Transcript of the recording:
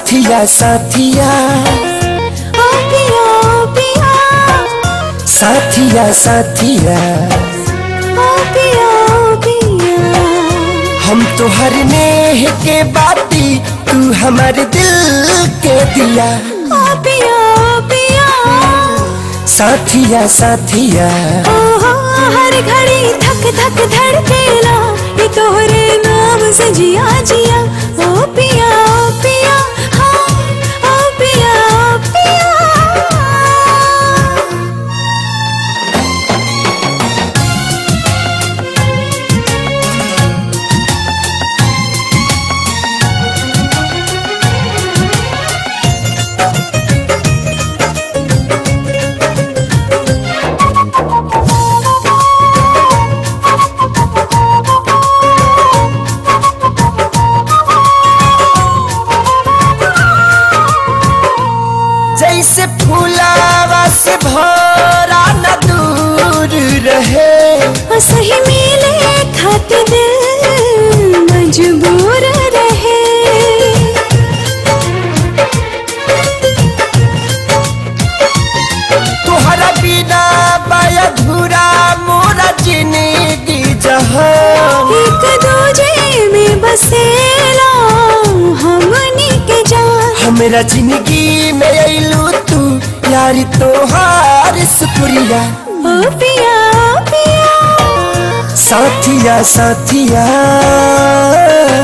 साथिया साथिया ओ पिया ओ पिया, साथिया साथिया ओ पिया ओ पिया। हम तो हर नेह के बाती, तू हमारे दिल के दिया। ओ पिया ओ पिया, साथिया साथिया ओ हर घड़ी धक धक धड़केला, ये तोहरे नाम से जिया जिया। ओ पिया ओ पिया, हाँ ओ पिया ओ पिया। जैसे फूलावा से भरा न दूर रहे, सही मिले खातिर दिल मजबूर रहे। तुहरा बिना बाया अधूरा मोरा जिंदगी जहां। एक दूजे में बसेला हमनी के जान, हमरा जिंदगी में अइलू तू यारी तोहार शुक्रिया। ओ पिया ओ पिया, साथिया साथिया